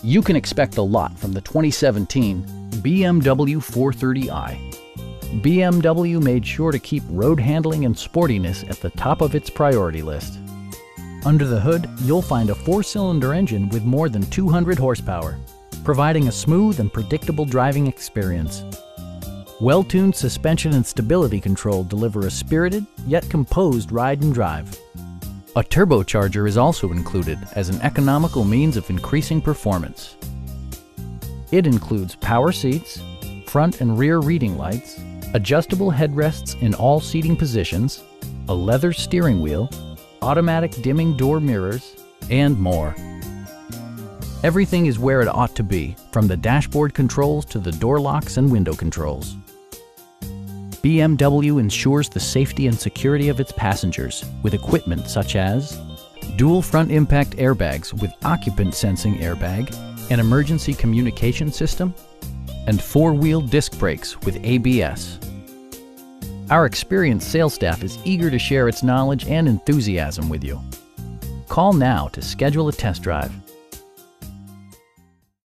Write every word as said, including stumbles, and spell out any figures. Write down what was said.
You can expect a lot from the twenty seventeen B M W four thirty i. B M W made sure to keep road handling and sportiness at the top of its priority list. Under the hood, you'll find a four-cylinder engine with more than two hundred horsepower, providing a smooth and predictable driving experience. Well-tuned suspension and stability control deliver a spirited yet composed ride and drive. A turbocharger is also included as an economical means of increasing performance. It includes power seats, front and rear reading lights, adjustable headrests in all seating positions, a leather steering wheel, automatic dimming door mirrors, and more. Everything is where it ought to be, from the dashboard controls to the door locks and window controls. B M W ensures the safety and security of its passengers with equipment such as dual front impact airbags with occupant sensing airbag, an emergency communication system, and four-wheel disc brakes with A B S. Our experienced sales staff is eager to share its knowledge and enthusiasm with you. Call now to schedule a test drive.